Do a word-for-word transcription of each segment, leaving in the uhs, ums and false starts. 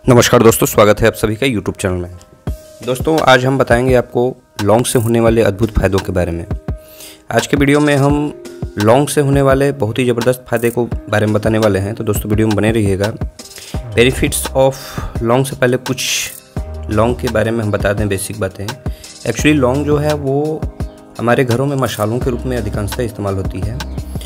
नमस्कार दोस्तों, स्वागत है आप सभी का यूट्यूब चैनल में। दोस्तों आज हम बताएंगे आपको लौंग से होने वाले अद्भुत फ़ायदों के बारे में। आज के वीडियो में हम लौंग से होने वाले बहुत ही ज़बरदस्त फ़ायदे को बारे में बताने वाले हैं, तो दोस्तों वीडियो में बने रहिएगा। बेनिफिट्स ऑफ लौंग से पहले कुछ लौंग के बारे में हम बता दें बेसिक बातें। एक्चुअली लौंग जो है वो हमारे घरों में मसालों के रूप में अधिकांशतः इस्तेमाल होती है,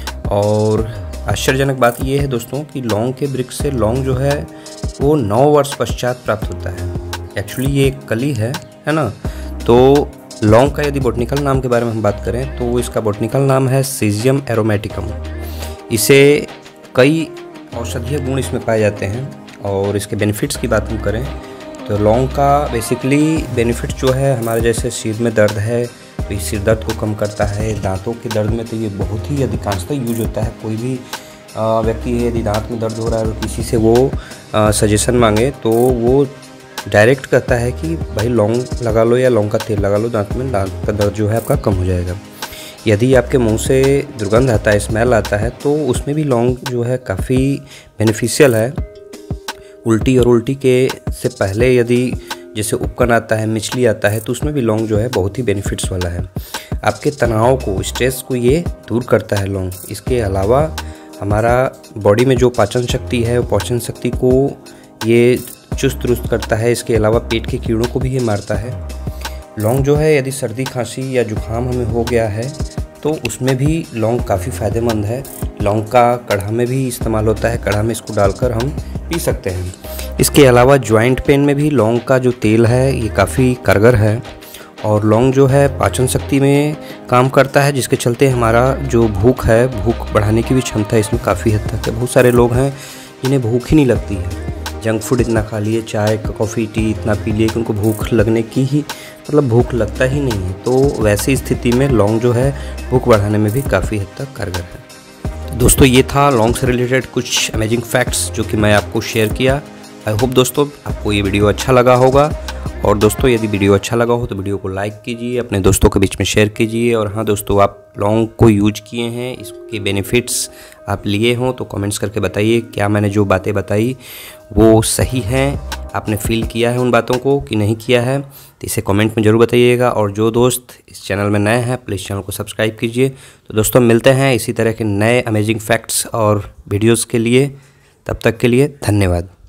और आश्चर्यजनक बात यह है दोस्तों कि लौंग के वृक्ष से लौंग जो है वो नौ वर्ष पश्चात प्राप्त होता है। एक्चुअली ये एक कली है है ना। तो लौंग का यदि बॉटनिकल नाम के बारे में हम बात करें तो इसका बॉटनिकल नाम है सीजियम एरोमेटिकम। इसे कई औषधीय गुण इसमें पाए जाते हैं, और इसके बेनिफिट्स की बात हम करें तो लौंग का बेसिकली बेनिफिट जो है हमारे जैसे सिर में दर्द है तो इस सिर दर्द को कम करता है। दांतों के दर्द में तो ये बहुत ही अधिकांशतः यूज होता है। कोई भी व्यक्ति है यदि दांत में दर्द हो रहा है और किसी से वो सजेशन मांगे तो वो डायरेक्ट कहता है कि भाई लौंग लगा लो या लौंग का तेल लगा लो, दांत में दांत का दर्द जो है आपका कम हो जाएगा। यदि आपके मुंह से दुर्गंध आता है, स्मेल आता है, तो उसमें भी लौंग जो है काफ़ी बेनिफिशियल है। उल्टी और उल्टी के से पहले यदि जैसे उपकन आता है, मिचली आता है, तो उसमें भी लौंग जो है बहुत ही बेनिफिट्स वाला है। आपके तनाव को, स्ट्रेस को ये दूर करता है लौंग। इसके अलावा हमारा बॉडी में जो पाचन शक्ति है, पाचन शक्ति को ये चुस्त दुरुस्त करता है। इसके अलावा पेट के कीड़ों को भी ये मारता है। लौंग जो है यदि सर्दी खांसी या जुखाम हमें हो गया है तो उसमें भी लौंग काफ़ी फ़ायदेमंद है। लौंग का काढ़ा में भी इस्तेमाल होता है, काढ़ा में इसको डालकर हम पी सकते हैं। इसके अलावा जॉइंट पेन में भी लौंग का जो तेल है ये काफ़ी कारगर है, और लौंग जो है पाचन शक्ति में काम करता है, जिसके चलते हमारा जो भूख है, भूख बढ़ाने की भी क्षमता इसमें काफ़ी हद तक है। बहुत सारे लोग हैं जिन्हें भूख ही नहीं लगती है, जंक फूड इतना खा लिए, चाय कॉफ़ी टी इतना पी लिए कि उनको भूख लगने की ही मतलब भूख लगता ही नहीं है। तो वैसी स्थिति में लौंग जो है भूख बढ़ाने में भी काफ़ी हद तक कारगर है। दोस्तों ये था लौंग से रिलेटेड कुछ अमेजिंग फैक्ट्स जो कि मैं आपको शेयर किया। आई होप दोस्तों आपको ये वीडियो अच्छा लगा होगा, और दोस्तों यदि वीडियो अच्छा लगा हो तो वीडियो को लाइक कीजिए, अपने दोस्तों के बीच में शेयर कीजिए। और हाँ दोस्तों, आप लौंग को यूज किए हैं, इसके बेनिफिट्स आप लिए हों तो कमेंट्स करके बताइए क्या मैंने जो बातें बताई वो सही हैं, आपने फील किया है उन बातों को कि नहीं किया है, तो इसे कमेंट में ज़रूर बताइएगा। और जो दोस्त इस चैनल में नए हैं प्लीज़ चैनल को सब्सक्राइब कीजिए। तो दोस्तों मिलते हैं इसी तरह के नए अमेजिंग फैक्ट्स और वीडियोज़ के लिए। तब तक के लिए धन्यवाद।